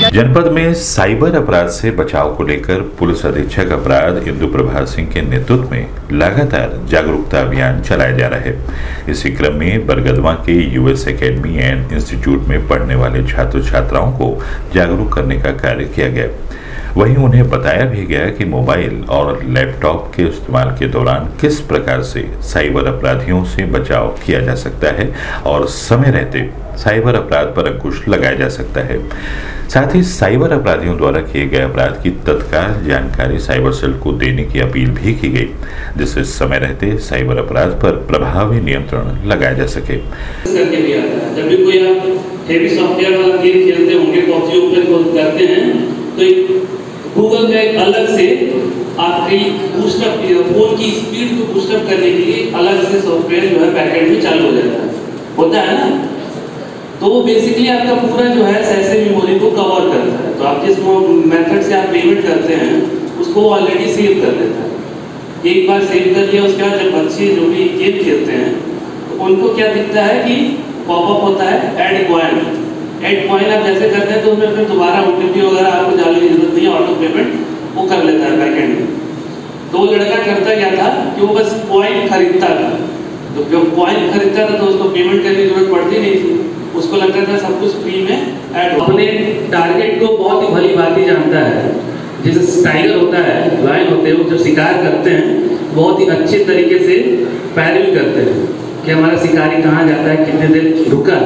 जनपद में साइबर अपराध से बचाव को लेकर पुलिस अधीक्षक अपराध इंदु प्रभा सिंह के नेतृत्व में लगातार जागरूकता अभियान चलाया जा रहा है। इसी क्रम में बरगदवा के यूएस एकेडमी एंड इंस्टीट्यूट में पढ़ने वाले छात्र छात्राओं को जागरूक करने का कार्य किया गया। वहीं उन्हें बताया भी गया कि मोबाइल और लैपटॉप के इस्तेमाल के दौरान किस प्रकार से साइबर अपराधियों से बचाव किया जा सकता है और समय रहते साइबर अपराध पर अंकुश लगाया जा सकता है। साथ ही साइबर अपराधियों द्वारा किए गए अपराध की तत्काल जानकारी साइबर सेल को देने की अपील भी की गई, जिससे समय रहते साइबर अपराध पर प्रभावी नियंत्रण लगाया जा सके। जब भी कोई आप हेवी सॉफ्टवेयर वाला गेम खेलते होंगे, पबजी ओपन करते हैं, तो गूगल का एक अलग से आपकी बूस्टअप फोन की स्पीड को बूस्टअप करने के लिए अलग से सॉफ्टवेयर जो है बैकएंड में चालू हो जाता है, होता है ना। तो वो बेसिकली आपका पूरा जो है सेंसरी मेमोरी को कवर करता है। तो आप जिस मेथड से आप पेमेंट करते हैं उसको ऑलरेडी सेव कर देता है। एक बार सेव कर लिया, उसके बाद जब बच्चे जो भी गेम खेलते हैं तो उनको क्या दिखता है कि पॉपअप होता है ऐड कॉइन। ऐड कॉइन आप जैसे करते हैं तो उसमें फिर दोबारा ओटीपी वगैरह आपको डालने की जरूरत नहीं है, ऑटो पेमेंट वो कर लेता है बैकएंड में। तो वो लड़का करता क्या था कि वो बस कॉइन खरीदता था। तो जब कॉइन खरीदता था तो उसको पेमेंट करने की जरूरत पड़ती नहीं थी, उसको लगता था सब कुछ फ्री में ऐड। अपने टारगेट को बहुत ही भली बात ही जानता है। जैसे टाइगर होता है, लायन होते हैं, वो जब शिकार करते हैं बहुत ही अच्छे तरीके से पैरवी करते हैं कि हमारा शिकारी कहाँ जाता है, कितने देर रुका,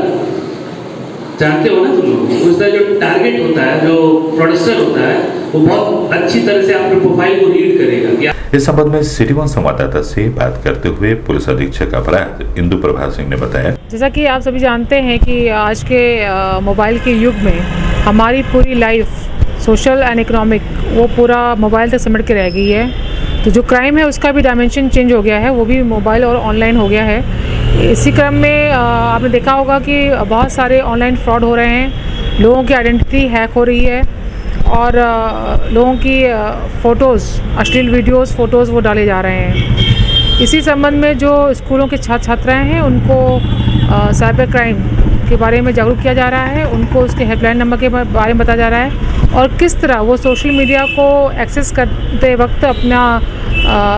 जानते हो ना तुम लोग। उसका जो टारगेट होता है, जो प्रोड्यूसर होता है, वो बहुत अच्छी तरह से आपके प्रोफाइल को रीड करेगा। इस संबंध में सिटी वन संवाददाता से बात करते हुए पुलिस अधीक्षक अपराध इंदु प्रभा सिंह ने बताया, जैसा कि आप सभी जानते हैं कि आज के मोबाइल के युग में हमारी पूरी लाइफ सोशल एंड इकोनॉमिक वो पूरा मोबाइल तक सिमट के रह गई है। तो जो क्राइम है उसका भी डायमेंशन चेंज हो गया है, वो भी मोबाइल और ऑनलाइन हो गया है। इसी क्रम में आपने देखा होगा कि बहुत सारे ऑनलाइन फ्रॉड हो रहे हैं, लोगों की आइडेंटिटी हैक हो रही है और लोगों की फ़ोटोज़, अश्लील वीडियोस, फ़ोटोज़ वो डाले जा रहे हैं। इसी संबंध में जो स्कूलों के छात्र छात्राएँ हैं उनको साइबर क्राइम के बारे में जागरूक किया जा रहा है, उनको उसके हेल्पलाइन नंबर के बारे में बताया जा रहा है और किस तरह वो सोशल मीडिया को एक्सेस करते वक्त अपना